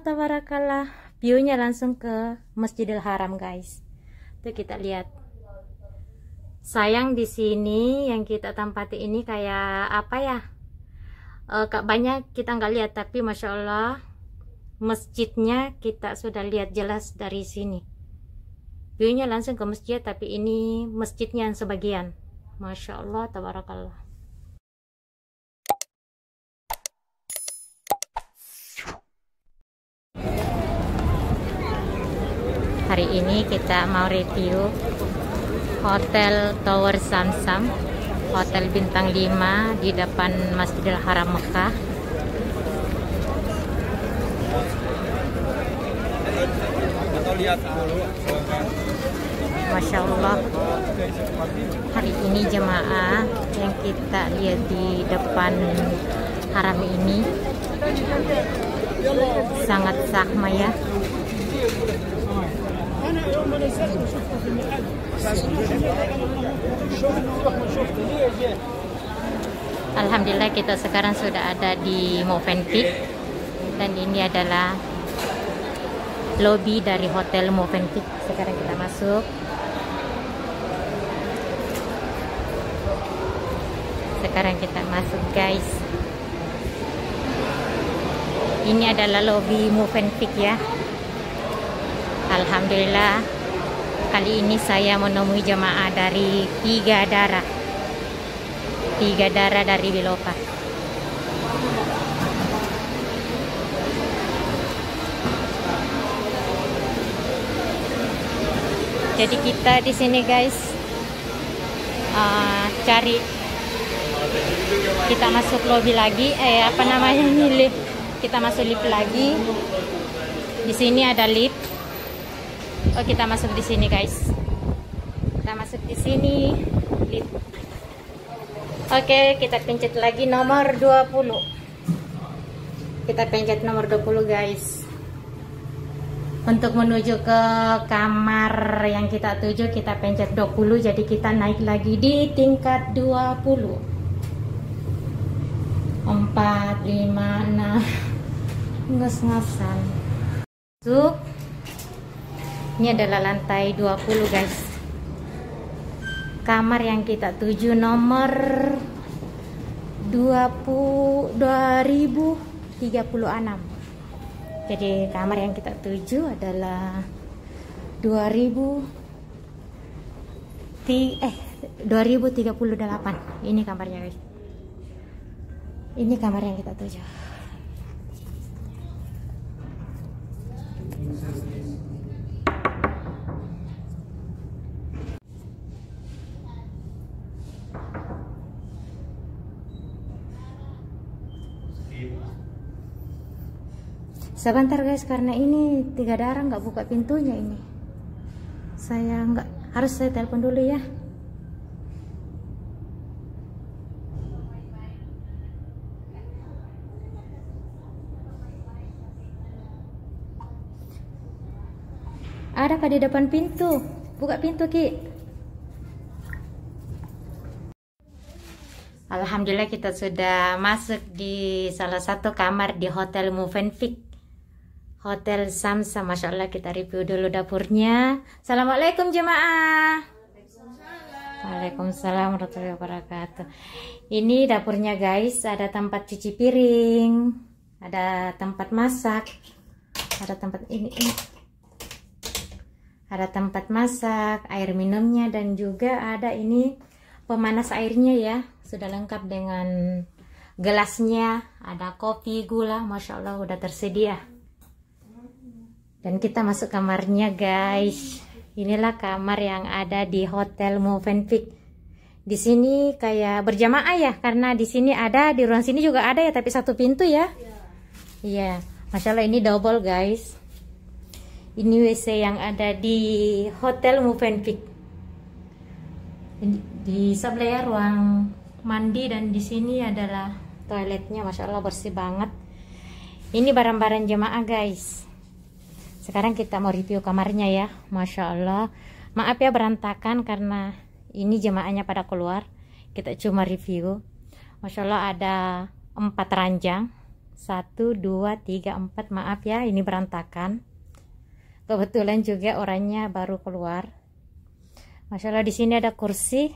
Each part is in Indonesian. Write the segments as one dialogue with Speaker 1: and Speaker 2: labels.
Speaker 1: tabarakallah. View-nya langsung ke Masjidil Haram, guys. Tuh kita lihat. Sayang di sini yang kita tempati ini kayak apa ya? Banyak kita nggak lihat, tapi masya Allah masjidnya kita sudah lihat jelas dari sini. View-nya langsung ke masjid, tapi ini masjidnya yang sebagian. Masya Allah tabarakallah. Hari ini kita mau review Hotel Tower Samsam, Hotel Bintang 5 di depan Masjidil Haram Mekah. Masya Allah, hari ini jemaah yang kita lihat di depan haram ini sangat zahma ya. Alhamdulillah kita sekarang sudah ada di Movenpick, dan ini adalah lobby dari Hotel Movenpick. Sekarang kita masuk. Sekarang kita masuk, guys. Ini adalah lobby Movenpick ya. Alhamdulillah, kali ini saya menemui jemaah dari tiga darah dari Bilopa. Jadi kita di sini, guys, kita masuk lobby lagi, lift. Kita masuk lift lagi. Di sini ada lift. Oh, kita masuk di sini, guys. Kita masuk di sini, lift. Oke, kita pencet lagi nomor 20. Kita pencet nomor 20, guys. Untuk menuju ke kamar yang kita tuju, kita pencet 20. Jadi kita naik lagi di tingkat 20. 4, 5, 6. Nges-ngesan. Masuk. Ini adalah lantai 20, guys. Kamar yang kita tuju nomor 2036. Jadi kamar yang kita tuju adalah 2038. Ini kamarnya, guys. Ini kamar yang kita tuju. Sebentar, guys, karena ini tiga darah nggak buka pintunya ini. Saya telepon dulu ya. Ada di depan pintu. Buka pintu, Ki. Alhamdulillah kita sudah masuk di salah satu kamar di Hotel Movenpick, Hotel Samsam. Masya Allah, kita review dulu dapurnya. Assalamualaikum jemaah. Waalaikumsalam warahmatullahi wabarakatuh. Ini dapurnya, guys. Ada tempat cuci piring, ada tempat masak, ada tempat ini. Ada tempat masak, air minumnya, dan juga ada ini pemanas airnya ya. Sudah lengkap dengan gelasnya, ada kopi, gula. Masya Allah, udah tersedia. Dan kita masuk kamarnya, guys. Inilah kamar yang ada di Hotel Movenpick. Di sini kayak berjamaah ya, karena di sini ada, di ruang sini juga ada ya, tapi satu pintu ya. Iya, Masya Allah, ini double, guys. Ini WC yang ada di Hotel Movenpick. Di sebelah ruang mandi, dan di sini adalah toiletnya. Masya Allah, bersih banget. Ini barang-barang jemaah, guys. Sekarang kita mau review kamarnya ya. Masya Allah, maaf ya berantakan karena ini jemaahnya pada keluar. Kita cuma review. Masya Allah, ada 4 ranjang 1, 2, 3, 4. Maaf ya, ini berantakan. Kebetulan juga orangnya baru keluar. Masya Allah, di sini ada kursi.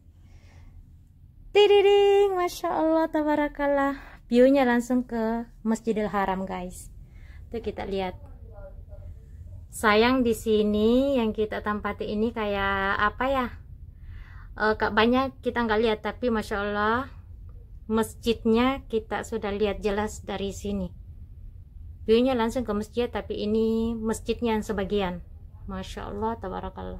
Speaker 1: Tididing, Masya Allah, tabarakallah. View-nya langsung ke Masjidil Haram, guys. Tuh kita lihat. Sayang di sini yang kita tempati ini kayak apa ya? Banyak kita nggak lihat, tapi Masya Allah masjidnya kita sudah lihat jelas dari sini. View-nya langsung ke masjid, tapi ini masjidnya yang sebagian. Masya Allah, tabarakallah.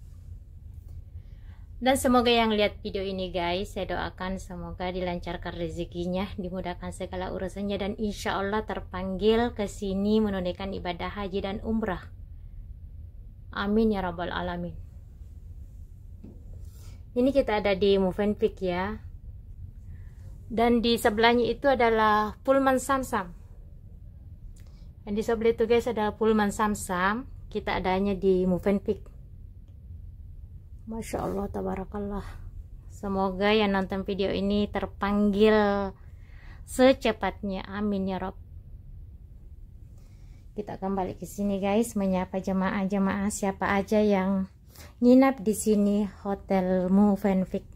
Speaker 1: Dan semoga yang lihat video ini guys, saya doakan semoga dilancarkan rezekinya, dimudahkan segala urusannya, dan insya Allah terpanggil ke sini menunaikan ibadah haji dan umrah. Amin ya rabbal alamin. Ini kita ada di Movenpick ya. Dan di sebelahnya itu adalah Pullman Samsam. Dan di sebelah itu guys ada Pullman Samsam. Kita adanya di Movenpick. Masya Allah, tabarakallah. Semoga yang nonton video ini terpanggil secepatnya. Amin ya Rabb. Kita kembali ke sini guys, menyapa jemaah-jemaah siapa aja yang nginap di sini Hotel Movenpick.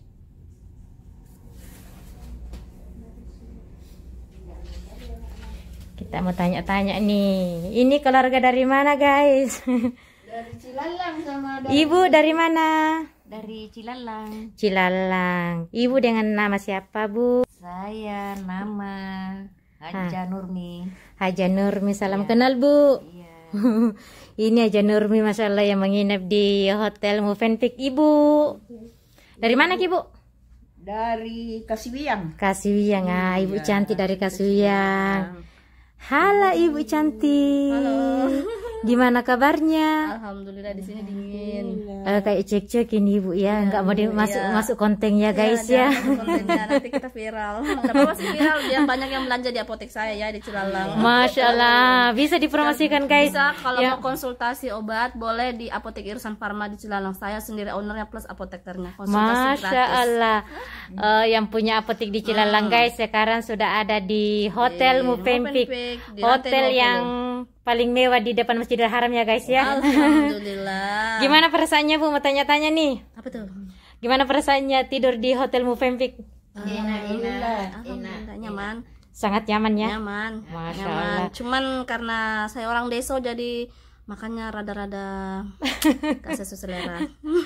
Speaker 1: Kita mau tanya-tanya nih. Ini keluarga dari mana guys?
Speaker 2: Dari Cilalang sama dari...
Speaker 1: Ibu dari mana?
Speaker 2: Dari Cilalang.
Speaker 1: Cilalang. Ibu dengan nama siapa, Bu?
Speaker 2: Saya nama Haja Nurmi.
Speaker 1: Haja Nurmi, salam kenal, Bu.
Speaker 2: Iya.
Speaker 1: Ini Haja Nurmi, Masya Allah, yang menginap di Hotel Movenpick. Ibu dari mana, Ibu?
Speaker 2: Dari Kasiwiang.
Speaker 1: Kasiwiang. Ibu cantik dari Kasiwiang. Halo Ibu cantik.
Speaker 3: Halo.
Speaker 1: Gimana kabarnya?
Speaker 3: Alhamdulillah di sini dingin.
Speaker 1: Kayak cek-cek ini Bu ya, nggak mau masuk konten ya guys ya.
Speaker 3: Kontennya nanti kita viral. Tapi masih viral, dia banyak yang belanja di apotek saya ya di Cilalang.
Speaker 1: Masya Allah, bisa dipromosikan guys.
Speaker 3: Bisa kalau
Speaker 1: Ya.
Speaker 3: mau konsultasi obat boleh di apotek Irsan Pharma di Cilalang. Saya sendiri ownernya plus apotekernya. Konsultasi
Speaker 1: Masya
Speaker 3: gratis.
Speaker 1: Allah. Yang punya apotek di Cilalang guys sekarang sudah ada di Hotel Movenpick.
Speaker 3: di
Speaker 1: Hotel
Speaker 3: lantai 20.
Speaker 1: yang paling mewah di depan Masjidil Haram ya guys ya.
Speaker 3: Alhamdulillah.
Speaker 1: Gimana perasaannya Bu? Mau tanya-tanya nih.
Speaker 3: Apa tuh?
Speaker 1: Gimana perasaannya tidur di Hotel Movenpick?
Speaker 3: Alhamdulillah, nyaman.
Speaker 1: Sangat nyaman ya.
Speaker 3: Nyaman.
Speaker 1: Masya
Speaker 3: Nyaman.
Speaker 1: Allah.
Speaker 3: Cuman karena saya orang desa jadi makanya rada-rada gak sesuai selera.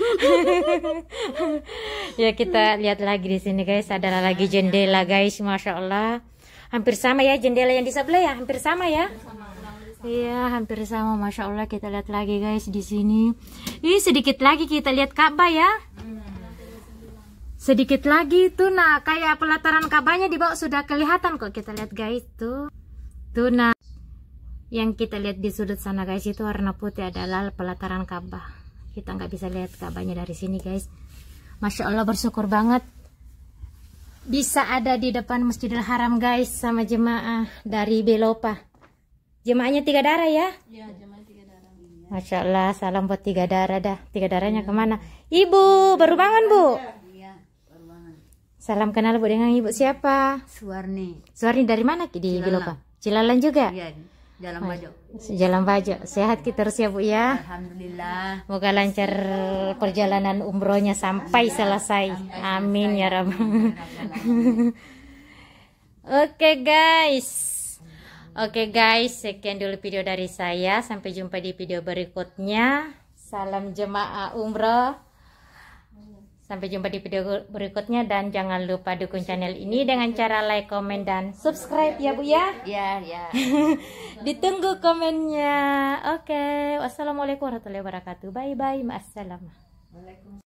Speaker 1: Ya kita lihat lagi di sini guys, ada lagi jendela guys, Masya Allah. Hampir sama ya jendela yang di sebelah ya, hampir sama ya. Iya, hampir sama, Masya Allah. Kita lihat lagi guys di sini. Ih, sedikit lagi kita lihat Ka'bah ya. Sedikit lagi tuh, nah kayak pelataran Ka'bahnya di bawah sudah kelihatan kok. Kita lihat guys tuh, nah yang kita lihat di sudut sana guys itu warna putih adalah pelataran Ka'bah. Kita nggak bisa lihat Ka'bahnya dari sini guys. Masya Allah, bersyukur banget bisa ada di depan Masjidil Haram guys sama jemaah dari Belopa. Jemaahnya 3 darah ya?
Speaker 3: Iya, jemaah 3 darah.
Speaker 1: Masya Allah, salam buat 3 darah dah. 3 darahnya kemana? Ibu, baru bangun Bu?
Speaker 2: Iya, baru banget.
Speaker 1: Salam kenal Bu dengan Ibu siapa?
Speaker 2: Suwarni.
Speaker 1: Suwarni dari mana di Belopa? Cilalang juga?
Speaker 2: Iya, Jalan Bajo.
Speaker 1: Jalan Bajo. Sehat kita terus ya Bu ya?
Speaker 2: Alhamdulillah.
Speaker 1: Moga lancar perjalanan umrohnya sampai selesai. Amin ya Rabb. Oke guys, sekian dulu video dari saya. Sampai jumpa di video berikutnya. Salam jemaah umroh. Sampai jumpa di video berikutnya, dan jangan lupa dukung channel ini dengan cara like, komen, dan subscribe ya Bu ya.
Speaker 2: Iya.
Speaker 1: Ditunggu komennya. Oke, wassalamualaikum warahmatullahi wabarakatuh. Bye bye, ma'assalam.